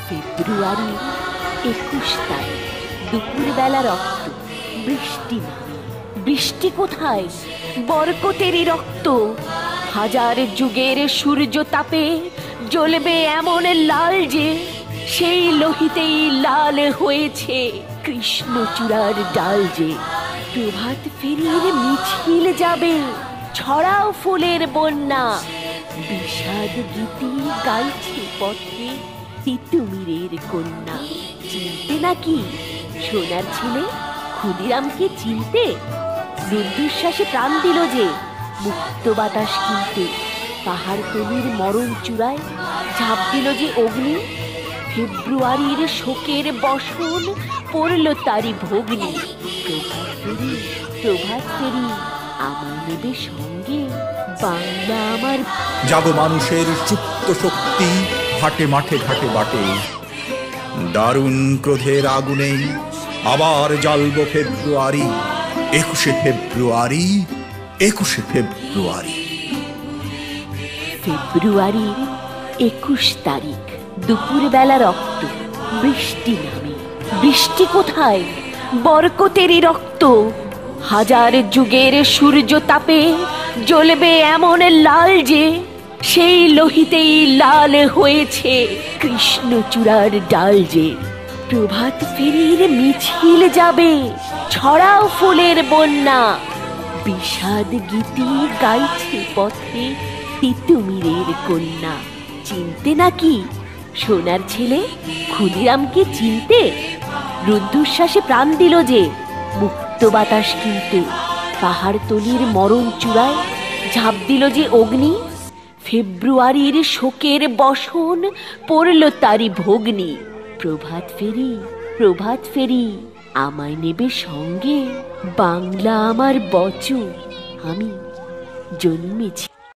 ফেব্রুয়ারি 21 তারিখ, দুপুরবেলা রক্ত, বৃষ্টি নামে। বৃষ্টি কোথায়? বরকতেরই রক্ত। হাজার যুগের সূর্য তাপে জ্বলবে এমন লাল যে সেই লোহিতেই লাল হয়েছে কৃষ্ণচূড়ার ডাল যে। প্রভাত ফেরির মিছিল যাবে, ছড়াও ফুলের বন্যা। বিষাদ গীতি গাইছে পথে তিতুমিরের কন্যা। চিনতে নাকি সোনার ছেলে ক্ষুদিরামকে? চিনতে? রুদ্ধশ্বাসে প্রাণ দিল যে মুক্ত বাতাস কিনতে। পাহাড়তলির মরণ চূড়ায় ঝাঁপ দিল যে অগ্নি। ফেব্রুয়ারির শোকের বসন পড়ল তারি ভগ্নি। প্রভাত ফেরি, প্রভাত ফেরি, আমায় নেবে সঙ্গে, বাংলা আমার। জাগো মানুষের সুপ্ত শক্তি, হাটে মাঠে ঘাটে বাটে। দারুণ ক্রোধের আগুনে আবার জ্বালবো ফেব্রুয়ারি। 21শে ফেব্রুয়ারি, 21শে ফেব্রুয়ারি। ফেব্রুয়ারির 21 তারিখ, দুপুরবেলা রক্ত, বৃষ্টি নামে। বৃষ্টি কোথায়? বরকতেরই রক্ত। হাজার যুগের সূর্য তাপে জ্বলবে এমন লাল যে সেই লোহিতেই লাল হয়েছে কৃষ্ণচূড়ার ডাল যে। প্রভাত ফেরির মিছিল যাবে, ছড়াও ফুলের বন্যা। বিষাদ গীতি গাইছে পথে তিতুমিরের কন্যা। চিনতে নাকি সোনার ছেলে ক্ষুদিরামকে? চিনতে? রুদ্ধশ্বাসে প্রাণ দিল যে মুক্ত বাতাস কিনতে। পাহাড়তলির মরণ চূড়ায় ঝাঁপ দিল যে অগ্নি। ফেব্রুয়ারির শোকের বসন পড়ল তারি ভগ্নি। প্রভাত ফেরি, প্রভাত ফেরি, আমায় নেবে সঙ্গে, বাংলা আমার বচন, আমি জন্মেছি